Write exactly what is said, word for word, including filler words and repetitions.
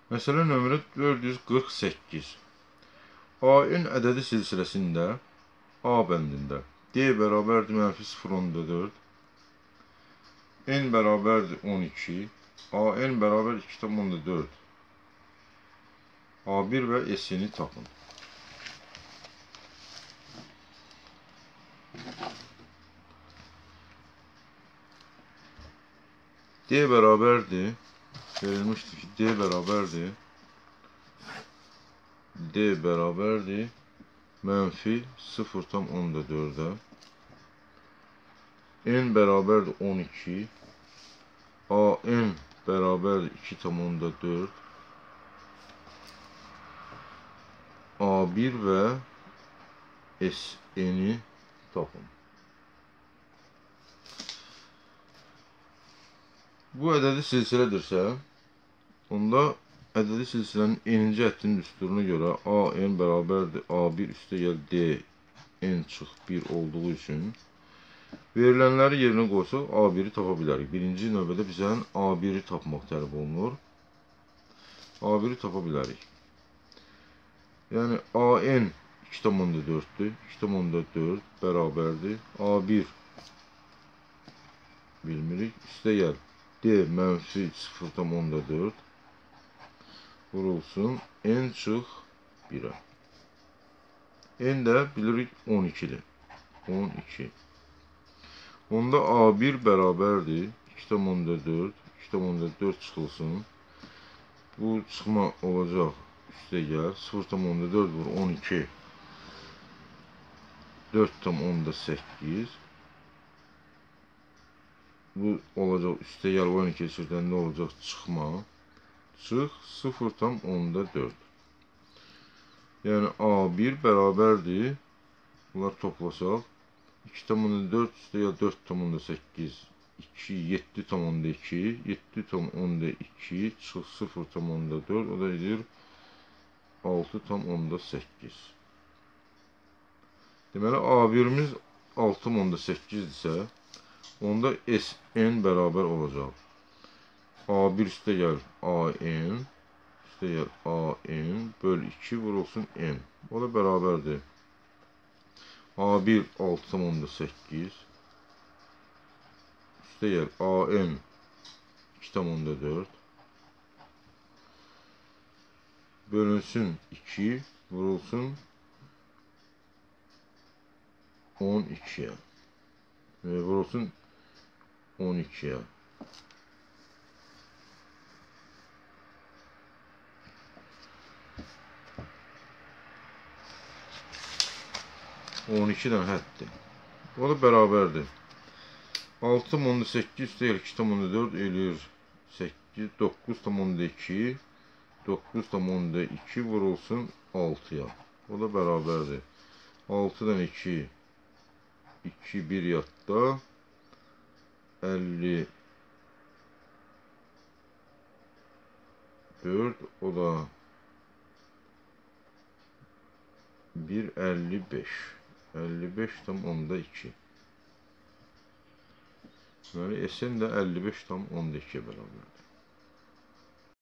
Məsələ nömrə dörd yüz qırx səkkiz. A-N ədədi silsiləsində A bəndində D bərabərdir mənfi sıfır nöqtə dörd, N bərabərdir on iki, A-N bərabər iki nöqtə dörd, A bir və S-ni tapın. D bərabərdir, verilmişdir ki, D bərabərdir, D bərabərdir mənfi sıfır nöqtə dördə, N bərabərdir on iki, A-N bərabərdir iki nöqtə dörd, A bir və S-ni tapın. Bu ədədi silsilədirsə, onda ədədi silsilənin n-ci həddinin düsturuna görə A-N bərabərdir A bir üstə gəl D N çıx bir olduğu üçün verilənləri yerinə qoysaq A biri tapa bilərik. Birinci növbədə bizdən A biri tapmaq tələb olunur. A biri tapa bilərik. Yəni A-N iki nöqtə dörddür. iki nöqtə dörd bərabərdir A bir bilmirik. Üstə gəl D mənfi sıfır nöqtə dörd vurulsun N çıx birə. N də bilirik on ikidir. on iki. Onda A bir bərabərdir iki nöqtə dörd. iki nöqtə dörd çıxılsın. Bu çıxma olacaq. Üstə gəl sıfır nöqtə dörd vur on iki. dörd nöqtə səkkiz. Bu olacaq üstə gəl on iki keçirdən nə olacaq? Çıxma. Çıx sıfır nöqtə dörd. Yəni A bir bərabərdir. Bunlar toplasaq. iki nöqtə dörd üstə gəl dörd nöqtə səkkiz. iki, yeddi nöqtə iki. yeddi nöqtə iki çıx sıfır nöqtə dörd. O da edir altı nöqtə səkkiz. Deməli A birimiz altı nöqtə səkkizdirsə, onda S N bərabər olacaq. A bir üstə gəl A-N, üstə gəl A-N böl iki vurulsun N. O da bərabərdir. A bir altı nöqtə səkkiz, üstə gəl A-N iki nöqtə dörd, bölünsün iki vurulsun on ikiyə. Vurulsun on ikiyə. on ikidən həddir. O da bərabərdir. altı nöqtə səkkiz üstə gəl iki nöqtə dörd eləyir səkkiz, doqquz nöqtə iki, doqquz nöqtə iki vurulsun altıya. O da bərabərdir. altıdan iki, iki bir yadda, əlli dörd, o da bir əlli beş. əlli beş nöqtə iki. Deməli, S N də əlli beş nöqtə ikiyə bərabərdir.